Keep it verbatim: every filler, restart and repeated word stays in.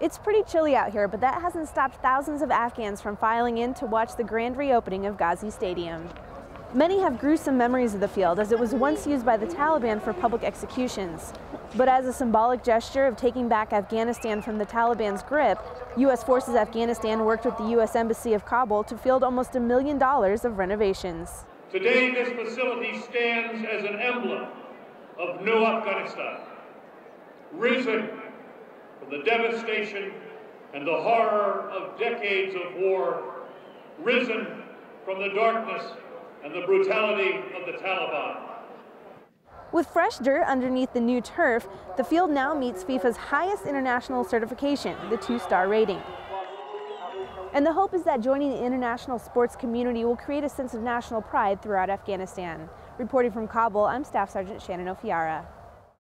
It's pretty chilly out here, but that hasn't stopped thousands of Afghans from filing in to watch the grand reopening of Ghazi Stadium. Many have gruesome memories of the field, as it was once used by the Taliban for public executions. But as a symbolic gesture of taking back Afghanistan from the Taliban's grip, U S Forces Afghanistan worked with the U S Embassy of Kabul to field almost a million dollars of renovations. Today, this facility stands as an emblem of new Afghanistan, risen from the devastation and the horror of decades of war, risen from the darkness and the brutality of the Taliban. With fresh dirt underneath the new turf, the field now meets FIFA's highest international certification, the two-star rating. And the hope is that joining the international sports community will create a sense of national pride throughout Afghanistan. Reporting from Kabul, I'm Staff Sergeant Shannon Ofiara.